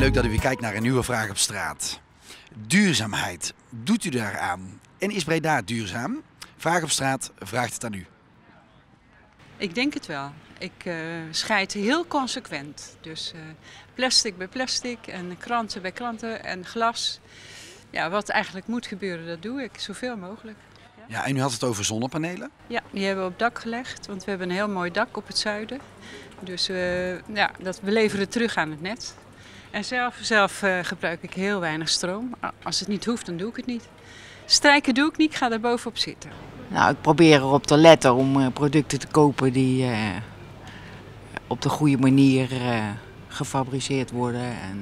Leuk dat u weer kijkt naar een nieuwe vraag op straat. Duurzaamheid, doet u daaraan? En is Breda duurzaam? Vraag op straat vraagt het aan u. Ik denk het wel. Ik scheid heel consequent. Dus plastic bij plastic en kranten bij kranten en glas. Ja, wat eigenlijk moet gebeuren, dat doe ik zoveel mogelijk. Ja, en u had het over zonnepanelen? Ja, die hebben we op dak gelegd, want we hebben een heel mooi dak op het zuiden. Dus we leveren terug aan het net. En zelf gebruik ik heel weinig stroom. Als het niet hoeft, dan doe ik het niet. Strijken doe ik niet, ik ga er bovenop zitten. Nou, ik probeer erop te letten om producten te kopen die op de goede manier gefabriceerd worden. En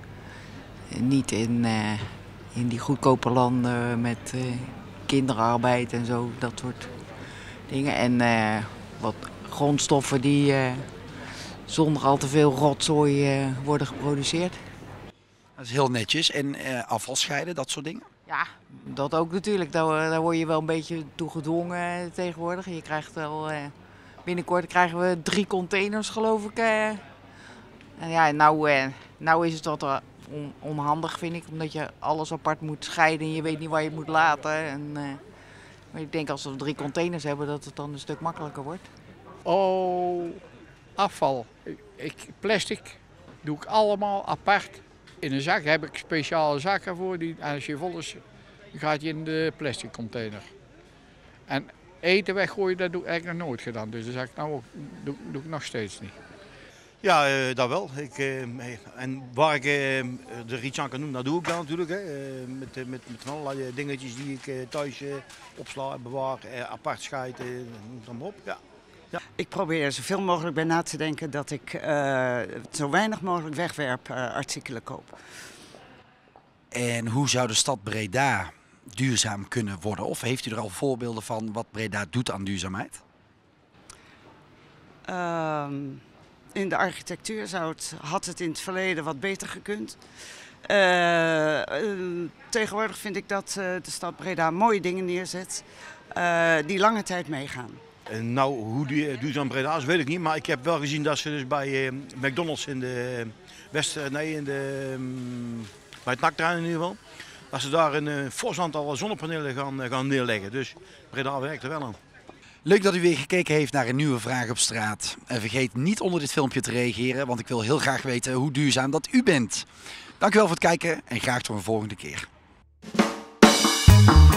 niet in die goedkope landen met kinderarbeid en zo, dat soort dingen. En wat grondstoffen die zonder al te veel rotzooi worden geproduceerd. Dat is heel netjes. En afval scheiden, dat soort dingen? Ja, dat ook natuurlijk. Daar word je wel een beetje toe gedwongen tegenwoordig. Je krijgt wel, binnenkort krijgen we 3 containers, geloof ik. En ja, nou is het wat onhandig, vind ik, omdat je alles apart moet scheiden en je weet niet waar je het moet laten. Maar ik denk als we 3 containers hebben, dat het dan een stuk makkelijker wordt. Oh, afval. Plastic doe ik allemaal apart. In een zak heb ik speciale zakken voor. Als je vol is, gaat je in de plastic container. En eten weggooien, dat doe ik eigenlijk nog nooit gedaan. Dus dat zeg ik nou ook, doe ik nog steeds niet. Ja, dat wel. En waar ik er iets aan kan doen, dat doe ik dan natuurlijk. Hè. Met van allerlei dingetjes die ik thuis opsla, bewaar, apart scheid, noem het maar op. Ja. Ja. Ik probeer er zoveel mogelijk bij na te denken dat ik zo weinig mogelijk wegwerpartikelen koop. En hoe zou de stad Breda duurzaam kunnen worden? Of heeft u er al voorbeelden van wat Breda doet aan duurzaamheid? In de architectuur had het in het verleden wat beter gekund. Tegenwoordig vind ik dat de stad Breda mooie dingen neerzet die lange tijd meegaan. Nou, hoe duurzaam Breda is, weet ik niet. Maar ik heb wel gezien dat ze dus bij McDonald's bij het NAC-terrein in ieder geval, dat ze daar een fors aantal zonnepanelen gaan neerleggen. Dus Breda werkt er wel aan. Leuk dat u weer gekeken heeft naar een nieuwe vraag op straat. En vergeet niet onder dit filmpje te reageren, want ik wil heel graag weten hoe duurzaam dat u bent. Dankjewel voor het kijken en graag tot een volgende keer.